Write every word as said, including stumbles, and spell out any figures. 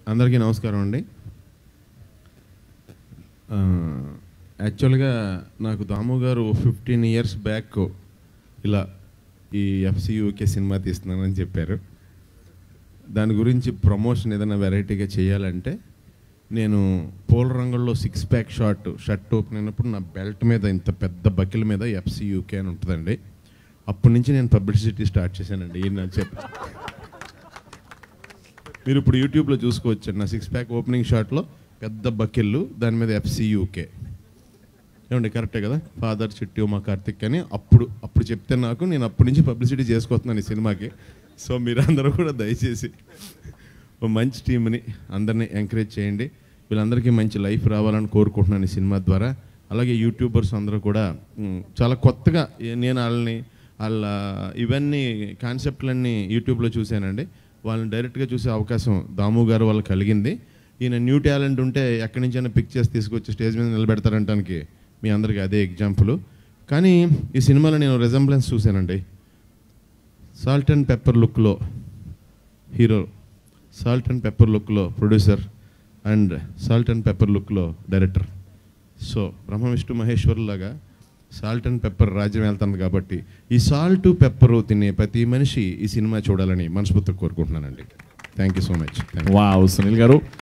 అందరికీ నమస్కారం అండి. యాక్చువల్గా నాకు దాము గారు ఫిఫ్టీన్ ఇయర్స్ బ్యాక్ ఇలా ఈ ఎఫ్సియూకే సినిమా తీస్తున్నానని చెప్పారు. దాని గురించి ప్రమోషన్ ఏదైనా వెరైటీగా చేయాలంటే నేను పూల రంగుల్లో six pack short shirt open అయినప్పుడు నా బెల్ట్ మీద ఇంత పెద్ద బకిల్ మీద ఎఫ్సియూకే అని ఉంటుందండి. అప్పటి నుంచి నేను పబ్లిసిటీ స్టార్ట్ చేశానండి. ఈయన చెప్పి మీరు ఇప్పుడు యూట్యూబ్లో చూసుకోవచ్చు. నా సిక్స్ ప్యాక్ ఓపెనింగ్ షాట్లో పెద్ద బకిళ్ళు, దాని మీద ఎఫ్సియూకే ఏమండి, కరెక్టే కదా? ఫాదర్ చిట్టి ఉమా కార్తిక్ అని అప్పుడు అప్పుడు చెప్తే నాకు నేను అప్పటి నుంచి పబ్లిసిటీ చేసుకొస్తున్నాను ఈ సినిమాకి. సో మీరు అందరూ కూడా దయచేసి ఓ మంచి టీంని అందరినీ ఎంకరేజ్ చేయండి. వీళ్ళందరికీ మంచి లైఫ్ రావాలని కోరుకుంటున్నాను ఈ సినిమా ద్వారా. అలాగే యూట్యూబర్స్ అందరూ కూడా చాలా కొత్తగా, నేను వాళ్ళని వాళ్ళ ఇవన్నీ కాన్సెప్ట్లన్నీ యూట్యూబ్లో చూశానండి. వాళ్ళని డైరెక్ట్గా చూసే అవకాశం దాము గారు వాళ్ళకి కలిగింది. ఈయన న్యూ టాలెంట్ ఉంటే ఎక్కడి నుంచైనా పిక్ చేసి తీసుకొచ్చి స్టేజ్ మీద నిలబెడతారంటానికి మీ అందరికీ అదే ఎగ్జాంపుల్. కానీ ఈ సినిమాలో నేను రిజంబ్లెన్స్ చూశానండి. సాల్ట్ అండ్ పెప్పర్ లుక్లో హీరో, సాల్ట్ అండ్ పెప్పర్ లుక్లో producer and salt and pepper లుక్లో డైరెక్టర్. సో బ్రహ్మ విష్ణు మహేశ్వరులాగా సాల్ట్ అండ్ పెప్పర్ రాజ్యం వెళ్తుంది కాబట్టి ఈ సాల్ట్ పెప్పర్ తినే ప్రతి మనిషి ఈ సినిమా చూడాలని మనస్ఫూర్తిగా కోరుకుంటున్నానండి. Thank you so much. Wow Sunil గారు.